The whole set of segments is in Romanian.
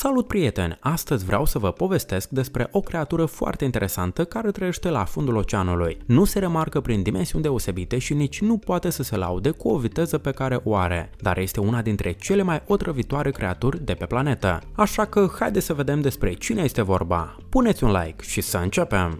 Salut prieteni! Astăzi vreau să vă povestesc despre o creatură foarte interesantă care trăiește la fundul oceanului. Nu se remarcă prin dimensiuni deosebite și nici nu poate să se laude cu o viteză pe care o are, dar este una dintre cele mai otrăvitoare creaturi de pe planetă. Așa că haideți să vedem despre cine este vorba. Puneți un like și să începem!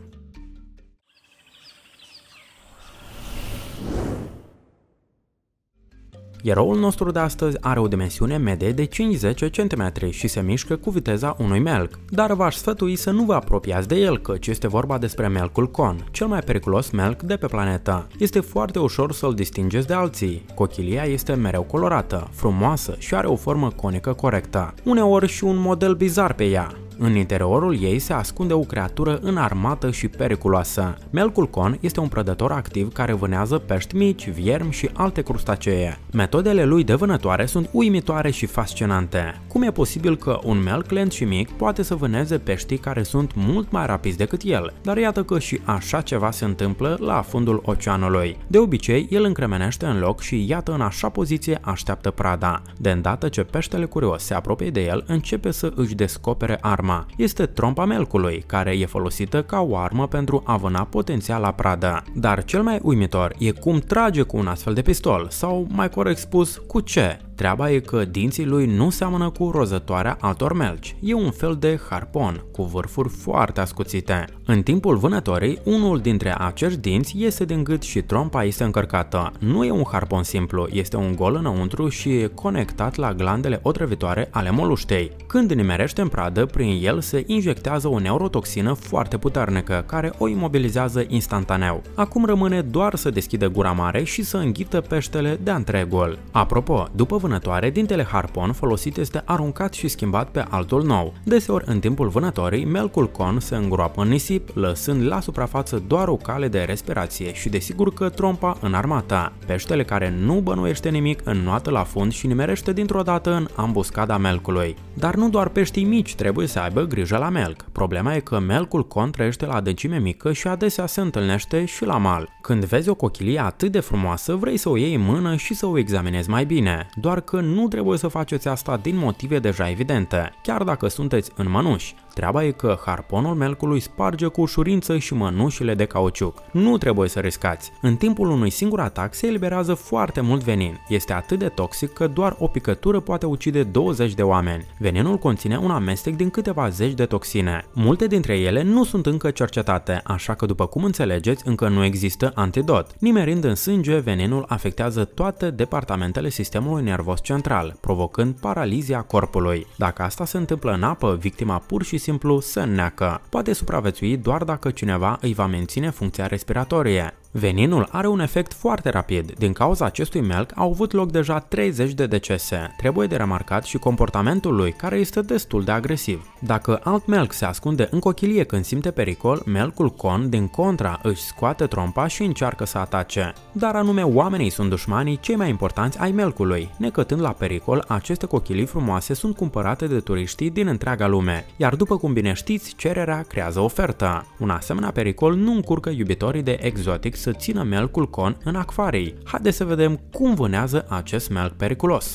Eroul nostru de astăzi are o dimensiune medie de 5-10 cm și se mișcă cu viteza unui melc, dar v-aș sfătui să nu vă apropiați de el, căci este vorba despre melcul con, cel mai periculos melc de pe planetă. Este foarte ușor să-l distingeți de alții. Cochilia este mereu colorată, frumoasă și are o formă conică corectă, uneori și un model bizar pe ea. În interiorul ei se ascunde o creatură înarmată și periculoasă. Melcul con este un prădător activ care vânează pești mici, viermi și alte crustacee. Metodele lui de vânătoare sunt uimitoare și fascinante. Cum e posibil că un melc lent și mic poate să vâneze peștii care sunt mult mai rapizi decât el? Dar iată că și așa ceva se întâmplă la fundul oceanului. De obicei, el încremenește în loc și iată în așa poziție așteaptă prada. De îndată ce peștele curios se apropie de el, începe să își descopere arma. Este trompa melcului, care e folosită ca o armă pentru a vâna potențiala pradă. Dar cel mai uimitor e cum trage cu un astfel de pistol, sau mai corect spus, cu ce? Treaba e că dinții lui nu seamănă cu rozătoarea altor melci. E un fel de harpon, cu vârfuri foarte ascuțite. În timpul vânătorii, unul dintre acești dinți iese din gât și trompa este încărcată. Nu e un harpon simplu, este un gol înăuntru și e conectat la glandele otrăvitoare ale moluștei. Când nimerește în pradă, prin el se injectează o neurotoxină foarte puternică, care o imobilizează instantaneu. Acum rămâne doar să deschidă gura mare și să înghită peștele de-a întregul. Apropo, după vânătoare, dintele harpon folosit este aruncat și schimbat pe altul nou. Deseori, în timpul vânătorii, melcul con se îngroapă în nisip, lăsând la suprafață doar o cale de respirație și desigur că trompa înarmată. Peștele care nu bănuiește nimic înnoată la fund și nimerește dintr-o dată în ambuscada melcului. Dar nu doar peștii mici trebuie să aibă grijă la melc. Problema e că melcul con trăiește la adâncime mică și adesea se întâlnește și la mal. Când vezi o cochilie atât de frumoasă, vrei să o iei în mână și să o examinezi mai bine. Doar că nu trebuie să faceți asta din motive deja evidente, chiar dacă sunteți în mănuși. Treaba e că harponul melcului sparge cu ușurință și mănușile de cauciuc. Nu trebuie să riscați. În timpul unui singur atac se eliberează foarte mult venin. Este atât de toxic că doar o picătură poate ucide 20 de oameni. Veninul conține un amestec din câteva zeci de toxine. Multe dintre ele nu sunt încă cercetate, așa că după cum înțelegeți, încă nu există antidot. Nimerind în sânge, veninul afectează toate departamentele sistemului nervos central, provocând paralizia corpului. Dacă asta se întâmplă în apă, victima pur și simplu se înneacă. Poate supraviețui doar dacă cineva îi va menține funcția respiratorie. Veninul are un efect foarte rapid. Din cauza acestui melc au avut loc deja 30 de decese. Trebuie de remarcat și comportamentul lui, care este destul de agresiv. Dacă alt melc se ascunde în cochilie când simte pericol, melcul con din contra își scoate trompa și încearcă să atace. Dar anume oamenii sunt dușmanii cei mai importanți ai melcului. Necătând la pericol, aceste cochilii frumoase sunt cumpărate de turiștii din întreaga lume. Iar după cum bine știți, cererea creează ofertă. Un asemenea pericol nu încurcă iubitorii de exotic să țină melcul con în acvarii. Haideți să vedem cum vânează acest melc periculos.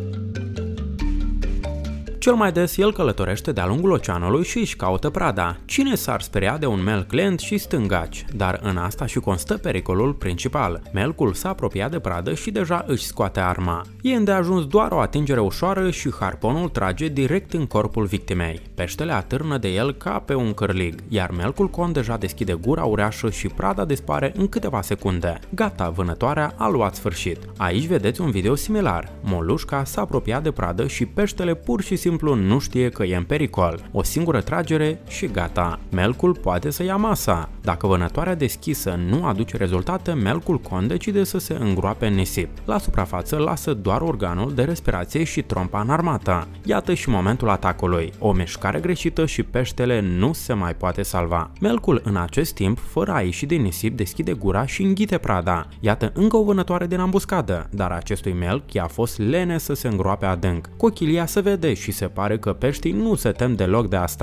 Cel mai des el călătorește de-a lungul oceanului și își caută prada. Cine s-ar speria de un melc lent și stângaci? Dar în asta și constă pericolul principal. Melcul s-a apropiat de pradă și deja își scoate arma. E îndeajuns doar o atingere ușoară și harponul trage direct în corpul victimei. Peștele atârnă de el ca pe un cârlig, iar melcul con deja deschide gura uriașă și prada dispare în câteva secunde. Gata, vânătoarea a luat sfârșit. Aici vedeți un video similar. Molușca s-a apropiat de pradă și peștele pur și simplu nu știe că e în pericol. O singură tragere și gata. Melcul poate să ia masa. Dacă vânătoarea deschisă nu aduce rezultate, melcul con decide să se îngroape în nisip. La suprafață lasă doar organul de respirație și trompa înarmată. Iată și momentul atacului. O mișcare greșită și peștele nu se mai poate salva. Melcul în acest timp, fără a ieși din nisip, deschide gura și înghite prada. Iată încă o vânătoare din ambuscadă, dar acestui melc i-a fost lene să se îngroape adânc. Cochilia se vede și se pare că peștii nu se tem deloc de asta.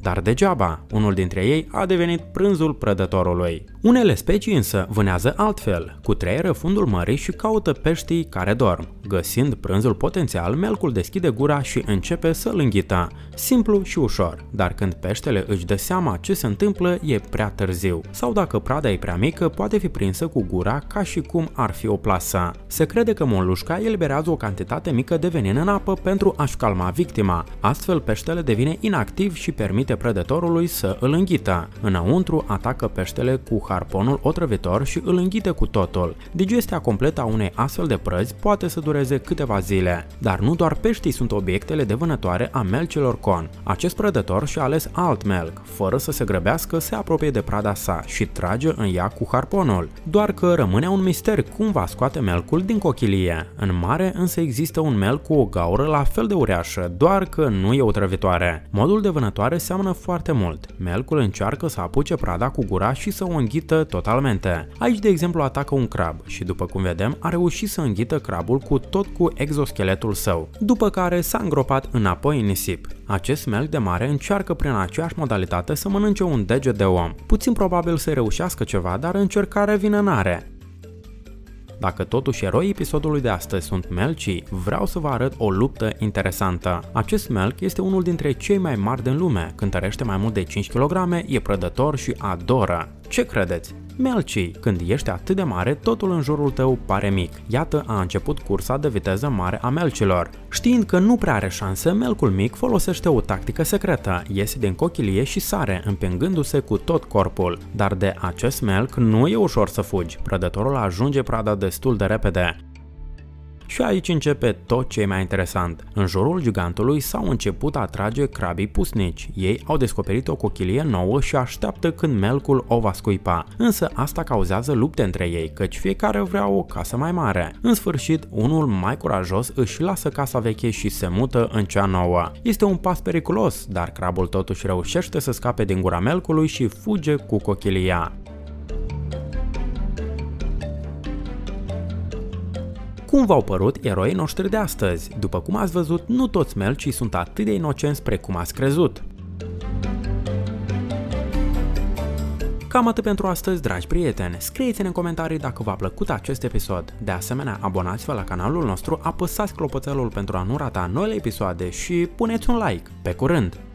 dar degeaba, unul dintre ei a devenit prânzul prădătorului. Unele specii însă vânează altfel, cutreieră fundul mării și caută peștii care dorm. Găsind prânzul potențial, melcul deschide gura și începe să-l înghită. Simplu și ușor, dar când peștele își dă seama ce se întâmplă, e prea târziu. Sau dacă prada e prea mică, poate fi prinsă cu gura ca și cum ar fi o plasă. Se crede că molușca eliberează o cantitate mică de venin în apă pentru a-și calma victima. Astfel, peștele devine inactiv și permite prădătorului să îl înghită. Înăuntru atacă peștele cu harponul otrăvitor și îl înghite cu totul. Digestia completă a unei astfel de prăzi poate să dureze câteva zile. Dar nu doar peștii sunt obiectele de vânătoare a melcilor con. Acest prădător și-a ales alt melc. Fără să se grăbească, se apropie de prada sa și trage în ea cu harponul. Doar că rămâne un mister cum va scoate melcul din cochilie. În mare însă există un melc cu o gaură la fel de uriașă, doar că nu e otrăvitoare. Modul de vânătoare seamănă foarte mult. Melcul încearcă să apuce prada cu gura și să o înghită totalmente. Aici, de exemplu, atacă un crab și, după cum vedem, a reușit să înghită crabul cu exoscheletul său, după care s-a îngropat înapoi în nisip. Acest melc de mare încearcă prin aceeași modalitate să mănânce un deget de om. Puțin probabil să reușească ceva, dar încercarea vine n-are. Dacă totuși eroii episodului de astăzi sunt melcii, vreau să vă arăt o luptă interesantă. Acest melc este unul dintre cei mai mari din lume, cântărește mai mult de 5 kg, e prădător și adoră. Ce credeți? Melcii, când ești atât de mare, totul în jurul tău pare mic. Iată a început cursa de viteză mare a melcilor. Știind că nu prea are șanse, melcul mic folosește o tactică secretă, iese din cochilie și sare, împingându-se cu tot corpul. Dar de acest melc nu e ușor să fugi, prădătorul ajunge prada destul de repede. Și aici începe tot ce e mai interesant. În jurul gigantului s-au început a atrage crabii pusnici. Ei au descoperit o cochilie nouă și așteaptă când melcul o va scuipa. Însă asta cauzează lupte între ei, căci fiecare vrea o casă mai mare. În sfârșit, unul mai curajos își lasă casa veche și se mută în cea nouă. Este un pas periculos, dar crabul totuși reușește să scape din gura melcului și fuge cu cochilia. Cum v-au părut eroii noștri de astăzi? După cum ați văzut, nu toți melcii sunt atât de inocenți precum ați crezut. Cam atât pentru astăzi, dragi prieteni. Scrieți-ne în comentarii dacă v-a plăcut acest episod. De asemenea, abonați-vă la canalul nostru, apăsați clopoțelul pentru a nu rata noile episoade și puneți un like. Pe curând!